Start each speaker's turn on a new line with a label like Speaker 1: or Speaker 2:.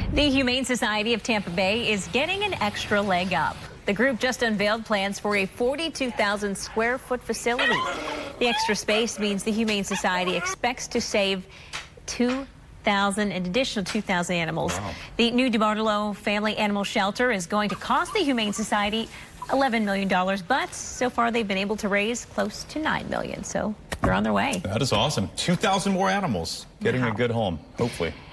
Speaker 1: The Humane Society of Tampa Bay is getting an extra leg up. The group just unveiled plans for a 42,000 square foot facility. The extra space means the Humane Society expects to save an additional 2,000 animals. Wow. The new DiBartolo Family Animal Shelter is going to cost the Humane Society $11 million, but so far they've been able to raise close to $9 million, so they're on their way.
Speaker 2: That is awesome. 2,000 more animals getting a good home, hopefully.